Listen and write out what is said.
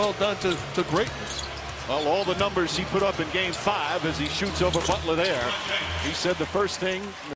well done to greatness. Well, all the numbers he put up in Game 5 as he shoots over Butler there. He said the first thing